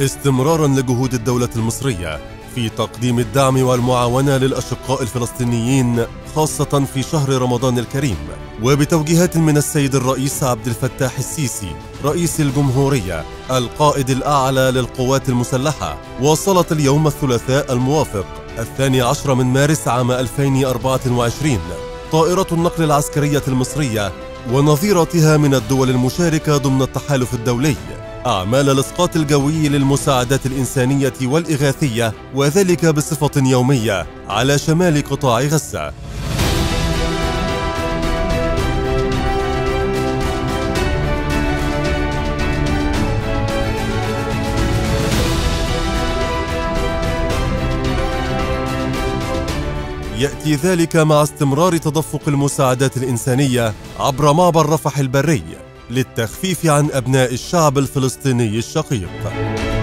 استمراراً لجهود الدولة المصرية في تقديم الدعم والمعاونة للأشقاء الفلسطينيين خاصة في شهر رمضان الكريم، وبتوجيهات من السيد الرئيس عبد الفتاح السيسي رئيس الجمهورية القائد الأعلى للقوات المسلحة، وصلت اليوم الثلاثاء الموافق 12 من مارس عام 2024 طائرة النقل العسكرية المصرية ونظيرتها من الدول المشاركة ضمن التحالف الدولي أعمال الإسقاط الجوي للمساعدات الإنسانية والإغاثية، وذلك بصفة يومية على شمال قطاع غزة. يأتي ذلك مع استمرار تدفق المساعدات الإنسانية عبر معبر رفح البري للتخفيف عن أبناء الشعب الفلسطيني الشقيق.